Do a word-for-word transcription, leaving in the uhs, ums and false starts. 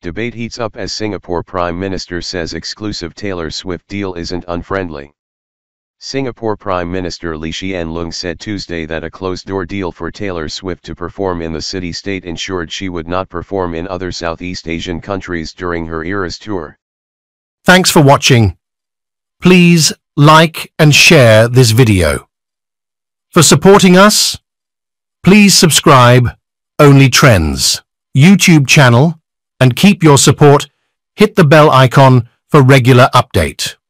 Debate heats up as Singapore Prime Minister says exclusive Taylor Swift deal isn't unfriendly. Singapore Prime Minister Lee Hsien Loong said Tuesday that a closed-door deal for Taylor Swift to perform in the city-state ensured she would not perform in other Southeast Asian countries during her Eras tour. Thanks for watching. Please like and share this video. For supporting us, please subscribe Only Trends YouTube channel and keep your support. Hit the bell icon for regular update.